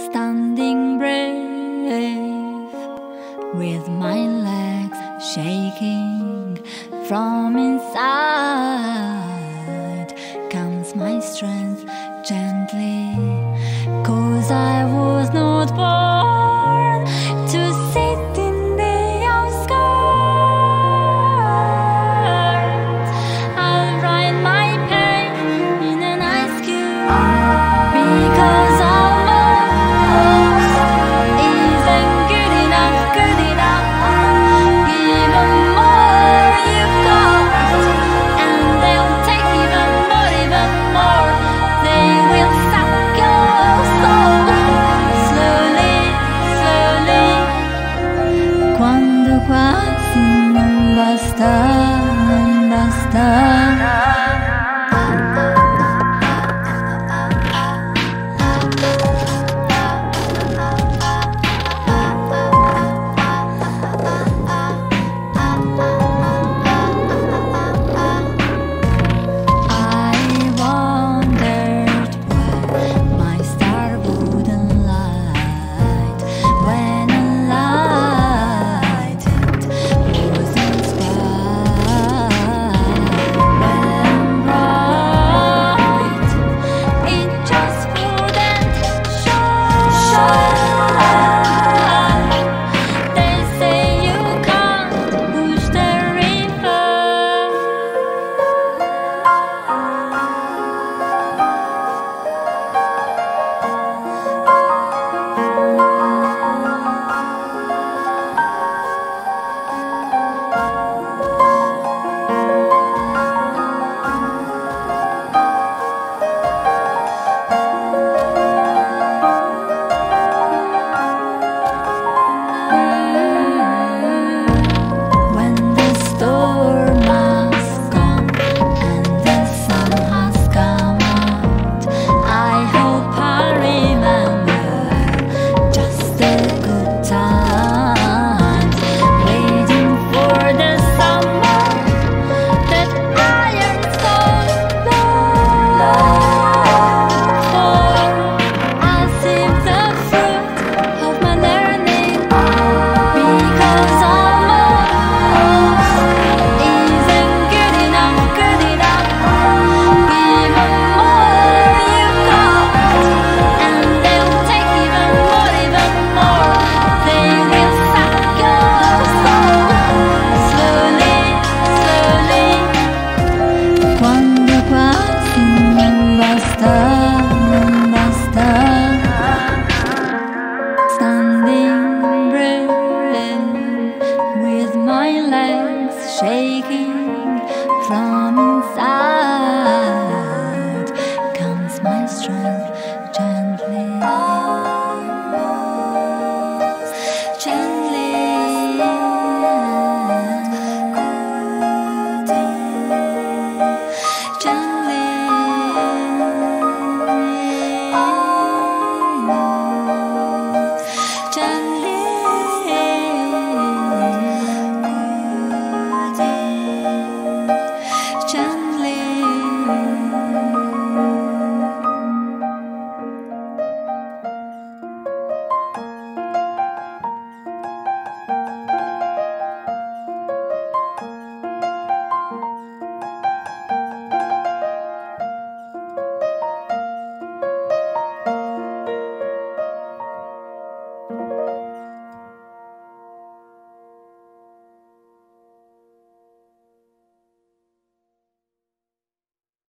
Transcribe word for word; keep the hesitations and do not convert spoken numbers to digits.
standing brave, with my legs shaking from inside, comes my strength gently, 'cause I was not born to sit in the outskirts. I'll write my pain in an ice cube, because almost isn't good enough, good enough. Even more you've got, and they'll take even more, even more. They will suck your soul slowly, slowly. Quando quasi non basta, non basta. Shaking from inside, comes my strength gently.